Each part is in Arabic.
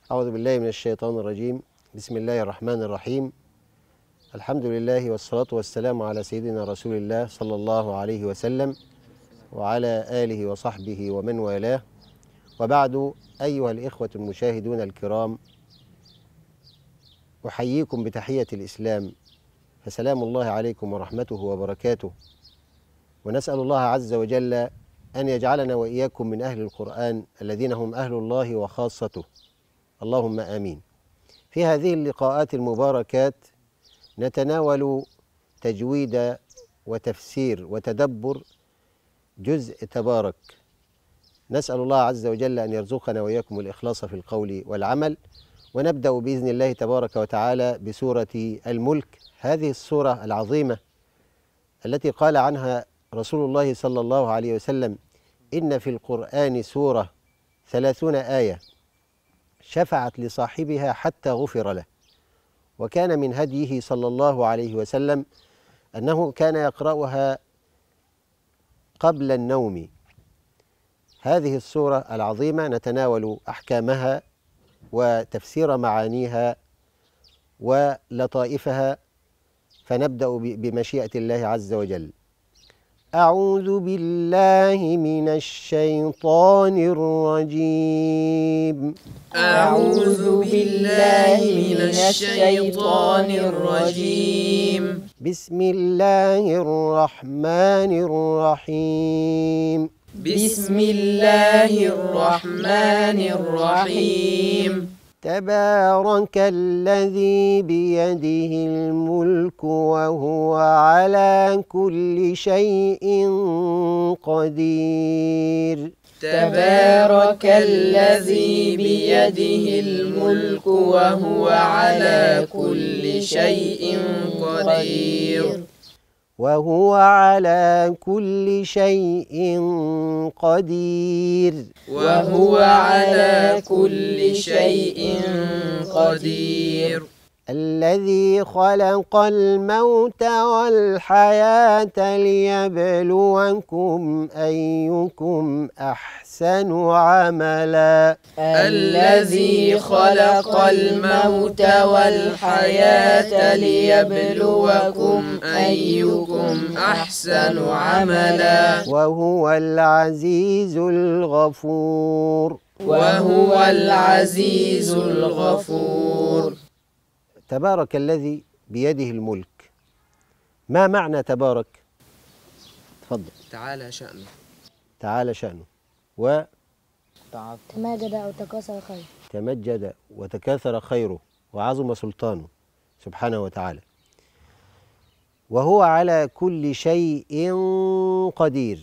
أعوذ بالله من الشيطان الرجيم. بسم الله الرحمن الرحيم. الحمد لله والصلاة والسلام على سيدنا رسول الله صلى الله عليه وسلم وعلى آله وصحبه ومن والاه، وبعد. أيها الإخوة المشاهدون الكرام، أحييكم بتحية الإسلام، فسلام الله عليكم ورحمته وبركاته، ونسأل الله عز وجل أن يجعلنا وإياكم من أهل القرآن الذين هم أهل الله وخاصته، اللهم آمين. في هذه اللقاءات المباركات نتناول تجويد وتفسير وتدبر جزء تبارك. نسأل الله عز وجل أن يرزقنا وإياكم الإخلاص في القول والعمل، ونبدأ بإذن الله تبارك وتعالى بسورة الملك، هذه السورة العظيمة التي قال عنها رسول الله صلى الله عليه وسلم: إن في القرآن سورة 30 آية شفعت لصاحبها حتى غفر له. وكان من هديه صلى الله عليه وسلم أنه كان يقرأها قبل النوم. هذه السورة العظيمة نتناول أحكامها وتفسير معانيها ولطائفها، فنبدأ بمشيئة الله عز وجل. أعوذ بالله من الشيطان الرجيم. أعوذ بالله من الشيطان الرجيم. بسم الله الرحمن الرحيم. بسم الله الرحمن الرحيم. تبارك الذي بيده الملك وهو على كل شيء قدير. تبارك الذي بيده الملك وهو على كل شيء قدير. وهو على كل شيء قدير. وهو على كل شيء قدير. الذي خلق الموت والحياة ليبلوكم أيكم أحسن عملا. الذي خلق الموت والحياة ليبلوكم أيكم أحسن عملا. وهو العزيز الغفور. وهو العزيز الغفور. تبارك الذي بيده الملك. ما معنى تبارك؟ تفضل. تعالى شأنه. تعالى شأنه. تماجد أو تكاثر خيره. تمجد وتكاثر خيره وعظم سلطانه سبحانه وتعالى. وهو على كل شيء قدير.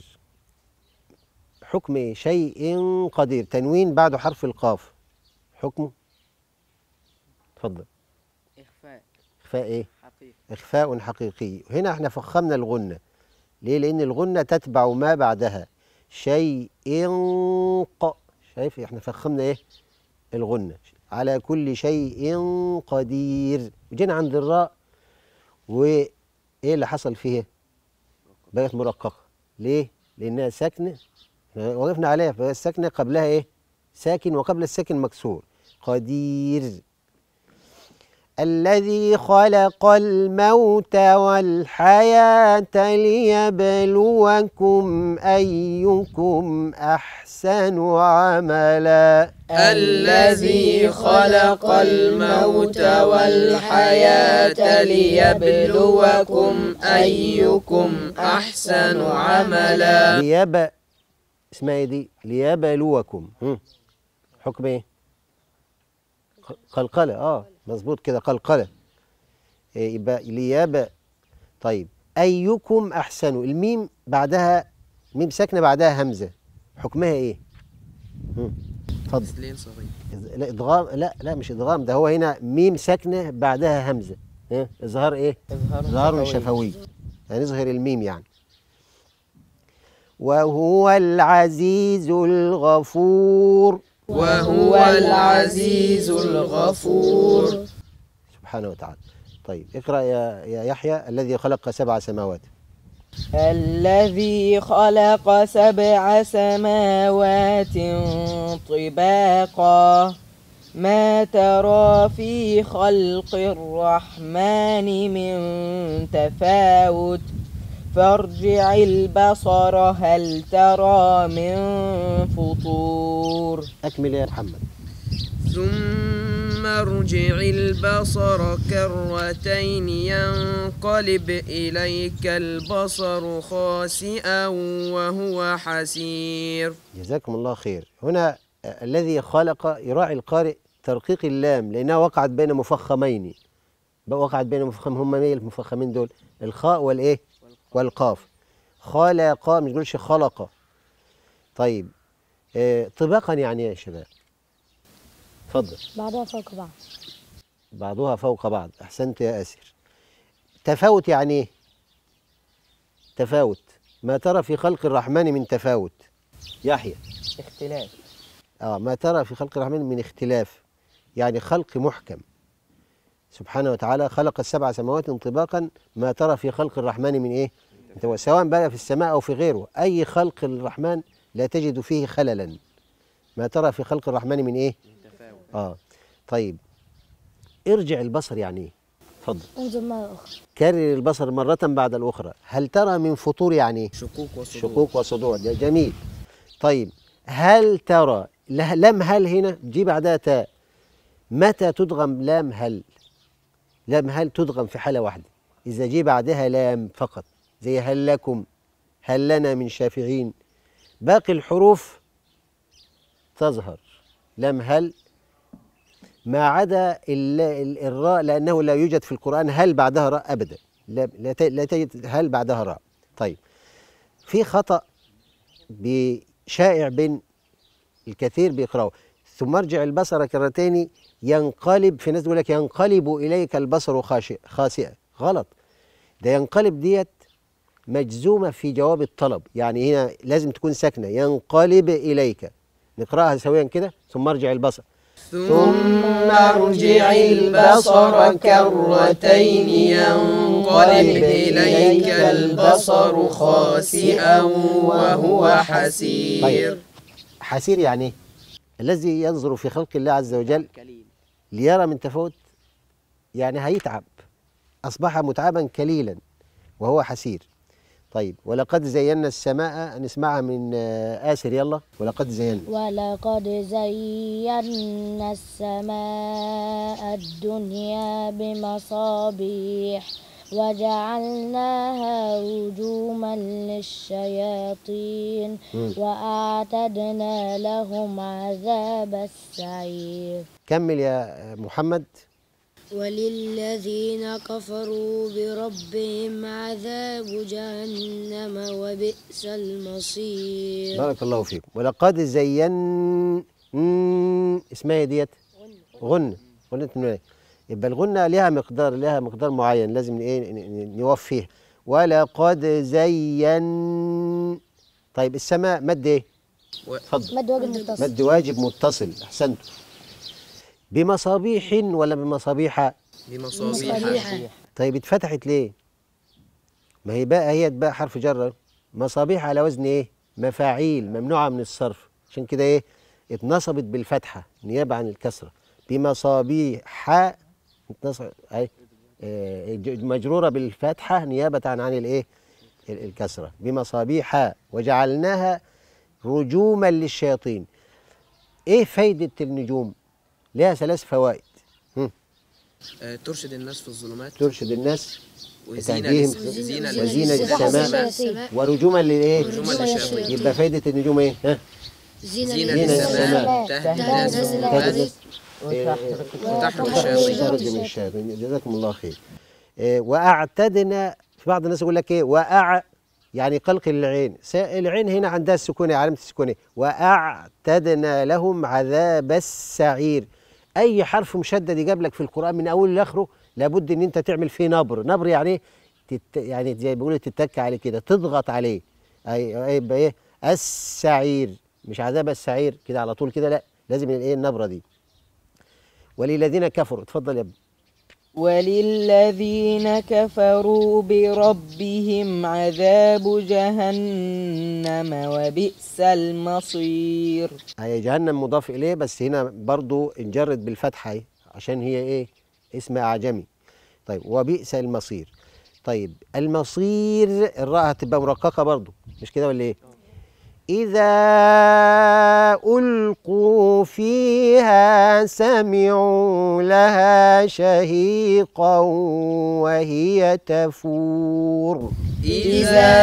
حكم شيء قدير، تنوين بعد حرف القاف، حكمه؟ تفضل. إخفاء إيه؟ حقيقي. إخفاء حقيقي. هنا احنا فخمنا الغنة. ليه؟ لأن الغنة تتبع ما بعدها. شيء شايف احنا فخمنا إيه؟ الغنة. على كل شيء قدير. جينا عند الراء وإيه اللي حصل فيها؟ بقت مرققة. ليه؟ لأنها ساكنة، وقفنا عليها، فالساكنة قبلها إيه؟ ساكن، وقبل الساكن مكسور. قدير. الذي خلق الموت والحياة ليبلوكم أيكم أحسن عملا. الذي خلق الموت والحياة ليبلوكم أيكم أحسن عملا. اسمها ايه دي؟ ليبلوكم. حكم ايه؟ قلقلة. مظبوط كده، قلقلة. يبقى طيب، أيكم أحسن، الميم بعدها ميم ساكنة بعدها همزة، حكمها إيه؟ اتفضل. مثلين صغير. لا إدغام، لا مش إدغام، ده هو هنا ميم ساكنة بعدها همزة. إظهار إيه؟ إظهار شفوي، يعني نظهر الميم يعني. وهو العزيز الغفور. وهو العزيز الغفور. سبحانه وتعالى. طيب اقرأ يا يحيى. الذي خلق 7 سماوات. الذي خلق 7 سماوات طباقا ما ترى في خلق الرحمن من تفاوت فارجع البصر هل ترى من فطور. أكمل يا محمد. ثم ارجع البصر كرتين ينقلب إليك البصر خاسئا وهو حسير. جزاكم الله خير. هنا الذي خلق يراعي القارئ ترقيق اللام لأنها وقعت بين مفخمين. وقعت بين مفخم، هم مين المفخمين دول؟ الخاء والإيه؟ والقاف. خلق، مش بيقولش خلق. طيب طباقا يعني ايه يا شباب؟ اتفضل. بعضها فوق بعض. بعضها فوق بعض. احسنت يا اسر. تفاوت يعني ايه؟ تفاوت. ما ترى في خلق الرحمن من تفاوت. يحيى. اختلاف. ما ترى في خلق الرحمن من اختلاف، يعني خلق محكم سبحانه وتعالى. خلق السبع سماوات طباقا، ما ترى في خلق الرحمن من ايه؟ سواء بقى في السماء او في غيره، اي خلق الرحمن لا تجد فيه خللا. ما ترى في خلق الرحمن من ايه؟ طيب ارجع البصر يعني ايه؟ اتفضل. انظر مرة أخرى. كرر البصر مرة بعد الأخرى. هل ترى من فطور يعني ايه؟ شكوك وصدور. شكوك وصدور. جميل. طيب هل ترى، لام هل هنا جي بعدها تاء. متى تدغم لام هل؟ لام هل تدغم في حالة واحدة، إذا جي بعدها لام فقط، زي هل لكم، هل لنا من شافعين. باقي الحروف تظهر لام هل ما عدا الراء، لأنه لا يوجد في القرآن هل بعدها راء أبدا. لا تجد هل بعدها راء. طيب في خطأ شائع بين الكثير بيقرأوا ثم ارجع البصر كرتين ينقلب. في ناس تقول لك ينقلب إليك البصر خاسئا. غلط. ده ينقلب ديت مجزومة في جواب الطلب، يعني هنا لازم تكون ساكنة. ينقلب إليك. نقرأها سويا كده. ثم ارجع البصر. ثم ارجع البصر كرتين ينقلب إليك البصر خاسئا وهو حسير. طيب حسير يعني ايه؟ الذي ينظر في خلق الله عز وجل ليرى من تفاوت، يعني هيتعب، أصبح متعبا كليلا وهو حسير. طيب ولقد زينا السماء، نسمعها من آسر. يلا. ولقد زينا. ولقد زينا السماء الدنيا بمصابيح وجعلناها رجوما للشياطين وأعتدنا لهم عذاب السعير. كمل يا محمد. وللذين كفروا بربهم عذاب جهنم وبئس المصير. بارك الله فيكم. ولقد زينا اسمها ديت غنة. غنة. يبقى الغنة لها مقدار معين لازم نوفيه. ولقد زين. طيب السماء مد ايه؟ اتفضل. مد واجب متصل. مد واجب متصل. احسنت. بمصابيح ولا بمصابيح؟ بمصابيح. طيب اتفتحت ليه؟ ما هي بقى حرف جر. مصابيح على وزن ايه؟ مفاعيل، ممنوعة من الصرف، عشان كده ايه؟ اتنصبت بالفتحة نيابة عن الكسرة. بمصابيح مجرورة بالفتحة نيابة عن الايه؟ الكسرة. بمصابيح وجعلناها رجوما للشياطين. ايه فايدة النجوم؟ لها 3 فوائد. ترشد الناس في الظلمات. ترشد الناس وزينة للسماء ورجوما للايه؟ يبقى فايدة النجوم ايه؟ زينة للسماء تهدي وتحرق الشياطين. جزاكم الله خير. واعتدنا. في بعض الناس يقول لك ايه؟ يعني قلق العين. العين هنا عندها السكون، علامة السكون. واعتدنا لهم عذاب السعير. اي حرف مشدد يجاب لك في القرآن من اوله لاخره لابد ان انت تعمل فيه نبر. يعني ايه؟ يعني زي بيقولوا تتك عليه كده، تضغط عليه. يبقى ايه؟ السعير، مش عذاب السعير كده على طول كده، لا، لازم الايه؟ النبرة دي. وللذين كفروا. اتفضل يا ابني. وللذين كفروا بربهم عذاب جهنم وبئس المصير. هي جهنم مضاف إليه، بس هنا برضو انجرت بالفتحة اهي عشان هي إيه؟ اسم أعجمي. طيب وبئس المصير. طيب المصير الراء هتبقى مرققة برضو، مش كده ولا إيه؟ إذا ألقوا فيها سمعوا لها شهيقا وهي تفور. إذا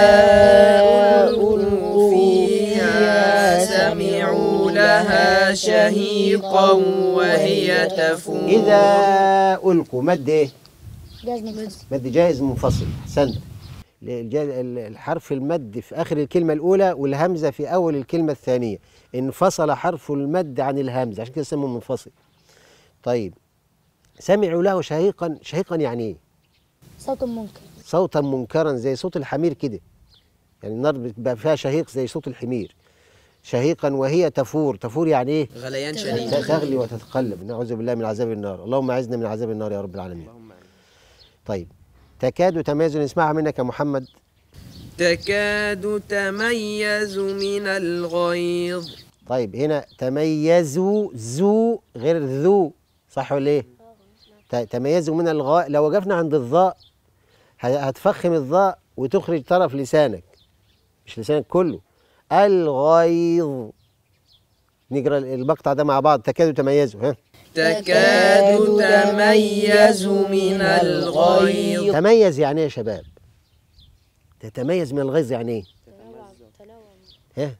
ألقوا فيها سمعوا لها شهيقا وهي تفور. إذا ألقوا مد إيه؟ جاز منفصل. مد جائز منفصل. أحسنت. الحرف المد في آخر الكلمة الأولى والهمزة في أول الكلمة الثانية، انفصل حرف المد عن الهمزة عشان كده سموه منفصل. طيب سمعوا له شهيقا، شهيقا يعني إيه؟ صوت منكر. صوتا منكرا زي صوت الحمير كده، يعني النار بيبقى فيها شهيق زي صوت الحمير. شهيقا وهي تفور، تفور يعني إيه؟ غليان شديد. تغلي وتتقلب. نعوذ بالله من عذاب النار، اللهم أعذنا من عذاب النار يا رب العالمين. طيب تكاد تميز، نسمعها منك يا محمد. تكاد تميز من الغيظ. طيب هنا تميزوا، زو غير ذو، صح ولا ايه؟ تميزوا من الغاء، لو وقفنا عند الظاء هتفخم الظاء وتخرج طرف لسانك، مش لسانك كله. الغيظ. نقرا المقطع ده مع بعض. تكاد تميزوا. ها، تكاد تميز من الغيظ. تميز يعني ايه يا شباب؟ تتميز من الغيظ يعني ايه؟ ها،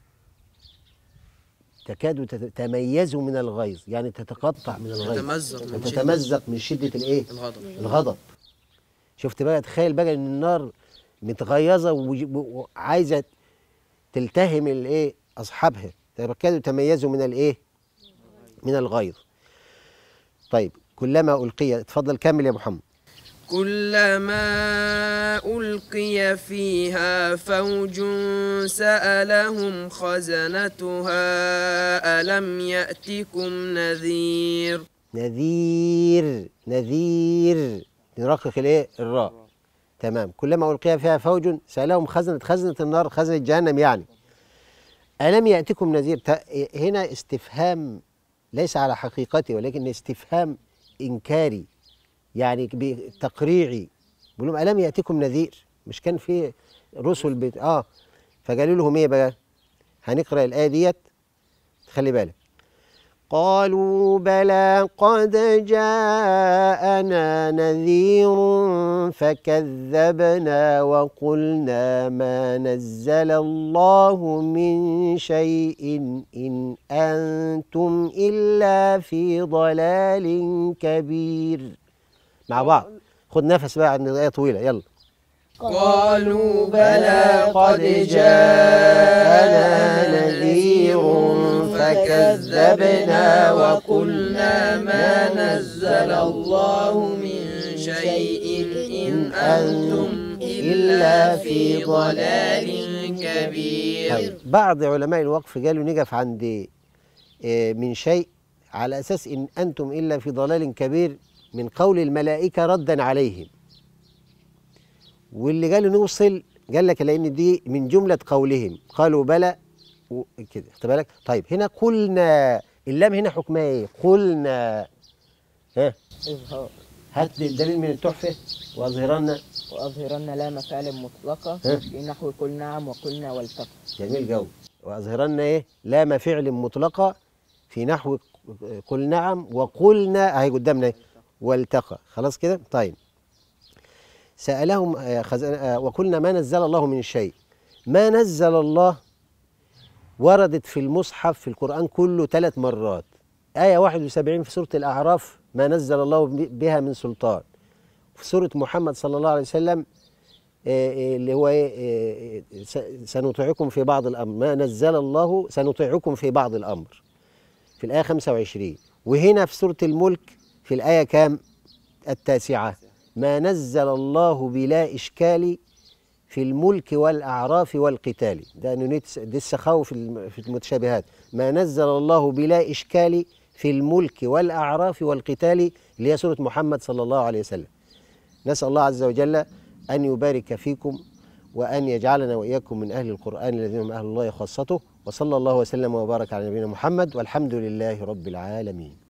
تكاد تميزوا من الغيظ يعني تتقطع من الغيظ، تتمزق من شدة الايه؟ الغضب. شفت بقى؟ تخيل بقى ان النار متغيظة وعايزة تلتهم الايه؟ اصحابها. تكاد تميزوا من الايه؟ من الغيظ. طيب كلما ألقي، اتفضل كمل يا محمد. كلما ألقي فيها فوج سألهم خزنتها ألم يأتكم نذير. نذير، نذير، نرقق الايه؟ الراء. تمام. كلما ألقي فيها فوج سألهم خزنة النار، خزنة جهنم يعني، ألم يأتكم نذير. هنا استفهام ليس على حقيقته، ولكن استفهام إنكاري يعني تقريعي. بيقول لهم ألم يأتكم نذير؟ مش كان في رسل فقالوا لهم إيه بقى؟ هنقرأ الآية ديت، خلي بالك. قالوا بلى قد جاءنا نذير فكذبنا وقلنا ما نزل الله من شيء إن أنتم إلا في ضلال كبير. مع بعض خد نفس بقى عند الآية طويلة، يلا. قالوا بلى قد جاءنا نذير فكذبنا وقلنا ما نزل الله من شيء إن أنتم إلا في ضلال كبير. طيب بعض علماء الوقف قالوا نقف عند من شيء على أساس إن أنتم إلا في ضلال كبير من قول الملائكة ردا عليهم، واللي قالوا نوصل قال لك لأن دي من جملة قولهم، قالوا بلى كده، خد بالك. طيب هنا قلنا، اللام هنا حكمها ايه؟ قلنا. ها، إظهار. هات لي الدليل من التحفة. وأظهرن لام فعل مطلقة في نحو قل نعم وقلنا والتقى. جميل قوي. وأظهرن ايه؟ لام فعل مطلقة في نحو قل نعم وقلنا، اهي قدامنا ايه؟ والتقى. خلاص كده. طيب سألهم وقلنا ما نزل الله من شيء. ما نزل الله وردت في المصحف في القرآن كله 3 مرات. آية 71 في سورة الأعراف ما نزل الله بها من سلطان. في سورة محمد صلى الله عليه وسلم اللي هو سنطيعكم في بعض الأمر، ما نزل الله سنطيعكم في بعض الأمر في الآية 25. وهنا في سورة الملك في الآية كام؟ 9 ما نزل الله بلا إشكال في الملك والأعراف والقتال. ده دي السخاوة في المتشابهات. ما نزل الله بلا إشكال في الملك والأعراف والقتال، اللي هي سورة محمد صلى الله عليه وسلم. نسأل الله عز وجل أن يبارك فيكم وأن يجعلنا وإياكم من أهل القرآن الذين هم أهل الله خاصته. وصلى الله وسلم وبارك على نبينا محمد، والحمد لله رب العالمين.